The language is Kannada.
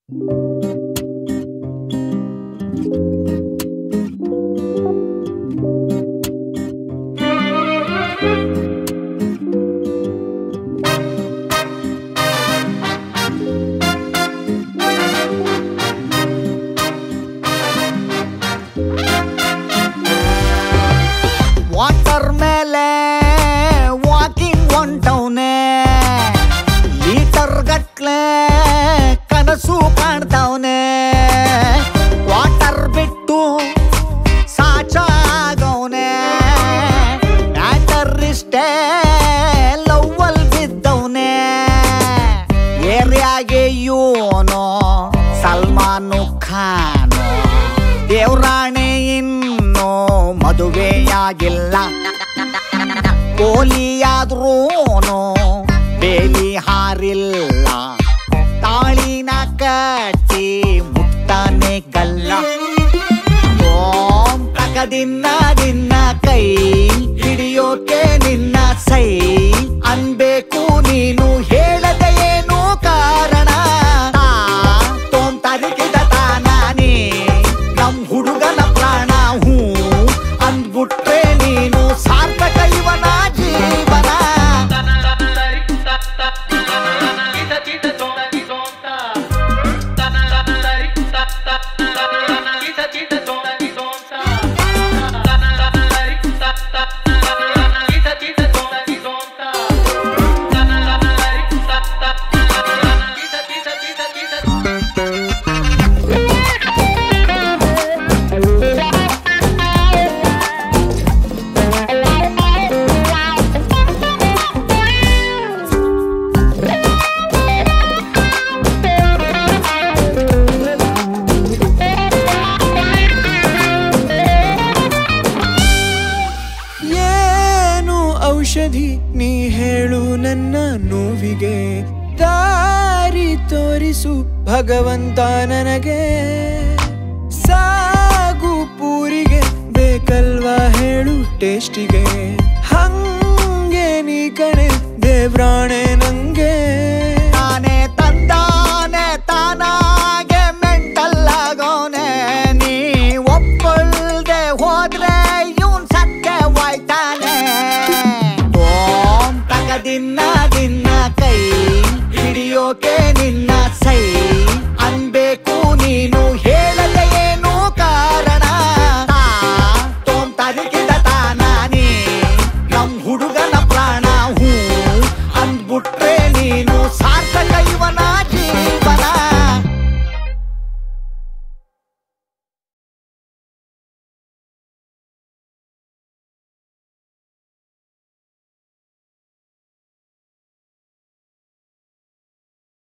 ವಾಟರ್ ಮೇಲೆ ವಾಕಿಂಗ್ ಹೊಂಟವ್ನೆ, ಲೀಟರ್ ಗಟ್ಲೆ ಕನಸು ಕಾಣ್ತವ್ನೆ. ವಾಟರ್ ಬಿಟ್ಟು ಸಾಚಾಗವ್ನೆ, ಬ್ಯಾಟರ್ ಇಷ್ಟೇ ಲವ್ವಲ್ ಬಿದ್ದವ್ನೆ. ಏರಿಯಾಗೆ ಯೋನೋ ಸಲ್ಮಾನು ಖಾನು, ದೇವ್ರಾಣೆ ಇನ್ನೂ ಮದುವೆಯಾಗಿಲ್ಲ. ಕೋಲಿಯಾದ್ರೂನು ಬೇಲಿ ಹಾರಿಲ್ಲ, ತಾಳಿನ ಕಟ್ಟಿ ಮುಕ್ತಾನೆ ಗಲ್ಲ. ಓಂ ತಗದಿನ್ನ ನಿನ್ನ ಕೈ ಹಿಡಿಯೋಕೆ ನಿನ್ನ ಸೈ ಅನ್ಬೇಕು ನೀನು, ಹೇಳದೆ ಏನು ಕಾರಣ. ತೋಂ ತರಿಕಿದ ತಾನಾನಿ ನಮ್ ಹುಡುಗನ ಪ್ರಾಣ, ಹೂ ಅಂದ್ಬಿಟ್ರೆ ನೀನು ಸಾರ್ಥಕ ಇವನ ಜೀವನ. ನೀ ಹೇಳು ನನ್ನ ನೋವಿಗೆ, ದಾರಿ ತೋರಿಸು ಭಗವಂತ ನನಗೆ. ಸಾಗು ಪೂರಿಗೆ ಬೇಕಲ್ವಾ ಹೇಳು ಟೇಸ್ಟಿಗೆ, ಹಂಗೆ ನೀ ಕಣೆ ದೇವ್ರಾಣೆ ನಂಗೆ. ತಾನೇ ತಂದಾನೆ ತಾನಾಗೆ ಮೆಂಟಲ್ಲಾಗೋನೆ, ನೀ ಒಪ್ಪಳ್ದೆ ಹೋದ್ರೆ ಇವನ್ ಸತ್ಯವಾಯ್ತಾನೆ. ದಿನ ದಿನ ಕೈ ಹಿಡಿಯೋಕೆ ನಿನ್ನ ಸೈ